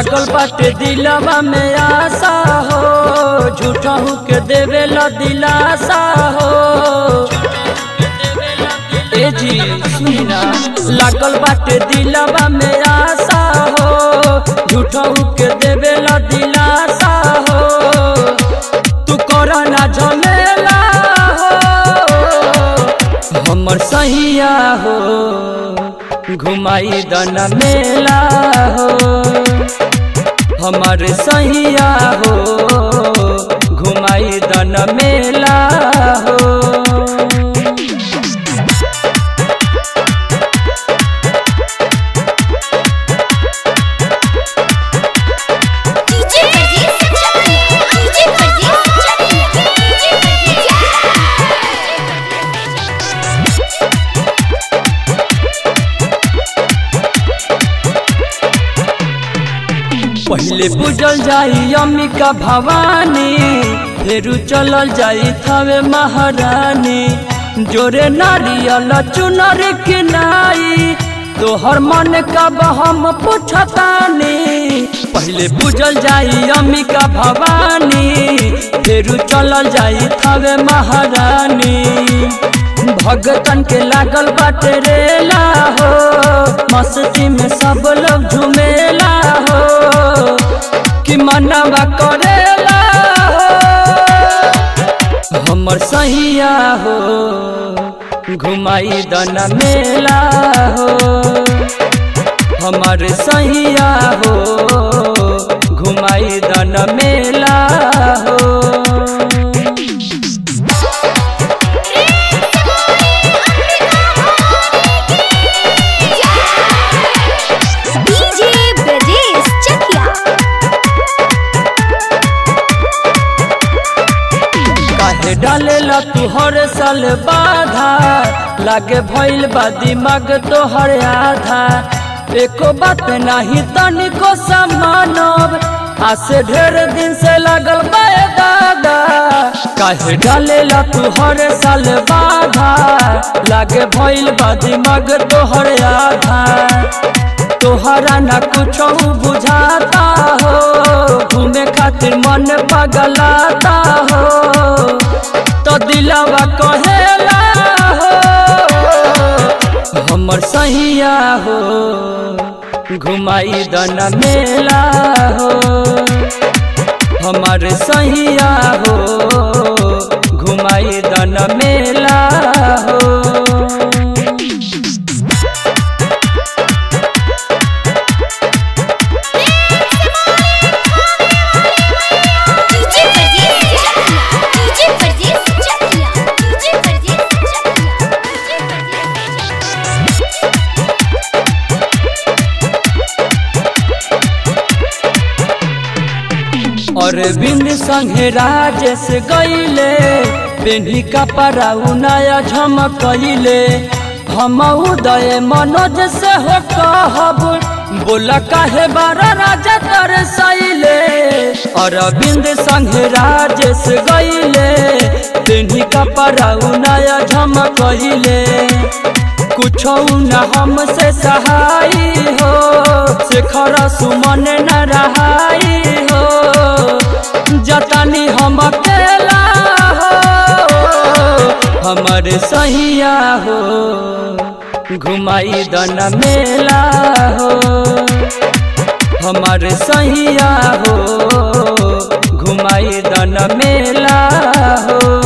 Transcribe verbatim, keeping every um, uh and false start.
लागल बाटे दिलवा में आशा हो, झूठा हूँ के देवे ला दिलासा हो। ए जी सुना, लागल बाटे दिलवा में आशा हो, झूठा हूँ के देवे ला दिलासा हो। तू करा ना झमेला हो, हमर सहिया हो, घुमाई दना मेला हो। हमारे सहिया हो, घुमाई दना मेला हो। पहले पूजल जाई अम्बिका भवानी, फेरू चलल जाई थावे महारानी। जोरे नारियल चुनर किनाई, तोहर मन का हम पूछतानी। पहले पूजल जाई अम्बिका भवानी, फेरू चलल जाई थावे महारानी। भगतन के लागल बाटे रेला हो, मस्ती में सब लोग झूमेला हो। कि मनवा करेला हो, हमर सहिया हो, घुमाई दना मेला हो। हमारे सहिया हो, घुमाई दना मेला हो। डालेला तू हर साल बाधा, लागे भइल बा दिमाग तोहर आधा। एको बात नहीं तनिको समानब, आसे ढेर दिन से लागल बा दादा। काहे डालेला तू हर साल बाधा, लागे भइल बा दिमाग तोहर आधा। तोहरा ना कुछ बुझाता हो, घूमे खातिर मन पगलाता हो। तो दिलवा कहेला हो, हमर सहिया हो, घुमाई दना मेला हो। हमार सहिया हो, घुमाई दना मेला हो। और बिन संगे राजेश गईले, बेनी का पराऊ नया झमकइले। हम उदय मनोज से हो कहब, बोला काहे बारा राजा तरसइले। और बिंद संगे राजेश गईले, बेनी का पराऊ नया झमकइले। कुछ न हमसे सहाई हो, शेखर सुमन न रहाई हो। जतनी हम अकेला हो, हमारे सहिया हो, घुमाई दना मेला हो। हमारे सहिया हो, घुमाई दना मेला हो।